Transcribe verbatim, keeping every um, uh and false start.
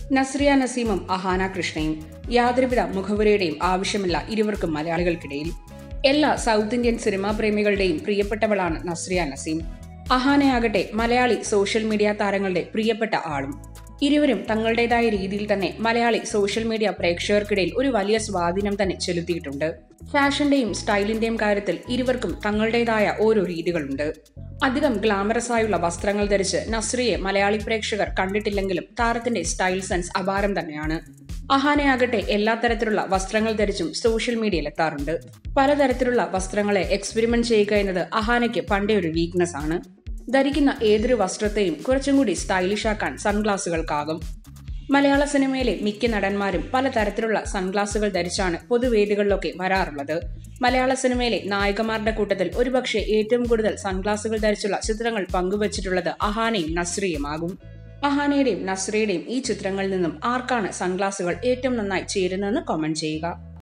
നസ്രിയ നസീമും അഹാന കൃഷ്ണയും യാതൊരുവിധ മുഖവുരയുടെയും ആവശ്യമില്ല ഇരുവർക്കും മലയാളികൾക്കിടയിൽ. എല്ലാ സൗത്ത് ഇന്ത്യൻ സിനിമാ പ്രേമികളുടെയും പ്രിയപ്പെട്ടവളാണ് നസ്രിയ നസീം. അഹാനയാകട്ടെ മലയാളി സോഷ്യൽ മീഡിയ താരങ്ങളുടെ പ്രിയപ്പെട്ട ആളും. ഇരുവരും തങ്ങളുടേതായ രീതിയിൽ തന്നെ മലയാളി സോഷ്യൽ മീഡിയ പ്രേക്ഷകർക്കിടയിൽ ഒരു വലിയ സ്വാധീനം തന്നെ ചെലുത്തിയിട്ടുണ്ട്. ഫാഷന്റെയും സ്റ്റൈലിന്റെയും കാര്യത്തിൽ ഇരുവർക്കും തങ്ങളുടേതായ ഓരോ രീതികളുണ്ട്. അധികം ഗ്ലാമറസ് ആയുള്ള വസ്ത്രങ്ങൾ ധരിച്ച് നസ്രിയെ മലയാളി പ്രേക്ഷകർ കണ്ടിട്ടില്ലെങ്കിലും താരത്തിന്റെ സ്റ്റൈൽ സെൻസ് അപാരം തന്നെയാണ്. അഹാനയാകട്ടെ എല്ലാ തരത്തിലുള്ള വസ്ത്രങ്ങൾ ധരിച്ചും സോഷ്യൽ മീഡിയയിൽ എത്താറുണ്ട്. പലതരത്തിലുള്ള വസ്ത്രങ്ങളെ എക്സ്പെരിമെന്റ് ചെയ്യുക എന്നത് അഹാനയ്ക്ക് പണ്ടേ ഒരു വീക്ക്നെസ് ആണ്. ധരിക്കുന്ന ഏതൊരു വസ്ത്രത്തെയും കുറച്ചും കൂടി സ്റ്റൈലിഷ് ആക്കാൻ സൺഗ്ലാസുകൾക്കാകും. മലയാള സിനിമയിലെ മിക്ക നടന്മാരും പലതരത്തിലുള്ള സൺഗ്ലാസുകൾ ധരിച്ചാണ് പൊതുവേദികളിലൊക്കെ വരാറുള്ളത്. മലയാള സിനിമയിലെ നായികമാരുടെ കൂട്ടത്തിൽ ഒരുപക്ഷെ ഏറ്റവും കൂടുതൽ സൺഗ്ലാസുകൾ ധരിച്ചുള്ള ചിത്രങ്ങൾ പങ്കുവച്ചിട്ടുള്ളത് അഹാനയും നസ്രിയുമാകും. അഹാനയുടെയും നസ്രിയുടെയും ഈ ചിത്രങ്ങളിൽ നിന്നും ആർക്കാണ് സൺഗ്ലാസുകൾ ഏറ്റവും നന്നായി ചേരുന്നതെന്ന് കമന്റ് ചെയ്യുക.